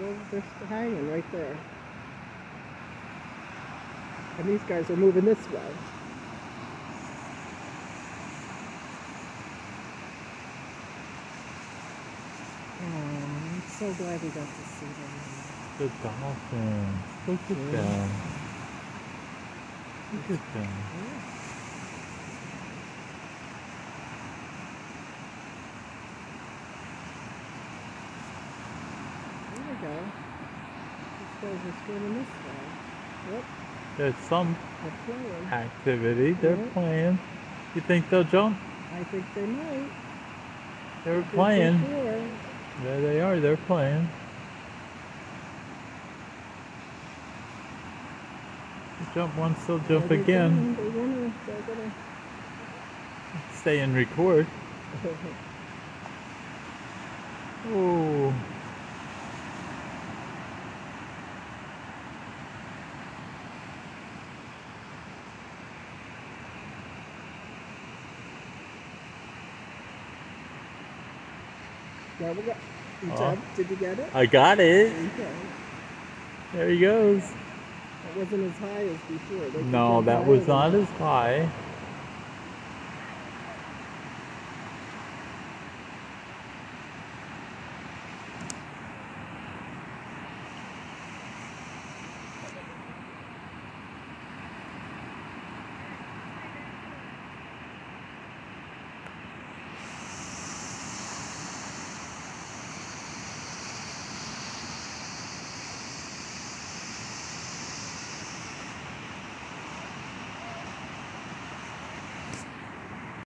They're hanging right there. And these guys are moving this way. Oh, I'm so glad we got to see them. The dolphins. Look at them. Look at them. Yeah. There we go. These guys are swimming this way. Yep. There's some They're playing. activity. They're playing. You think they'll jump? I think they might. They were playing. Before. There they are. They're playing. They jump once, they'll jump again. They're gonna. Stay and record. Oh. Yeah, we got. Did you get it? I got it. Okay. There he goes. It wasn't as high as before. No, that was not as high.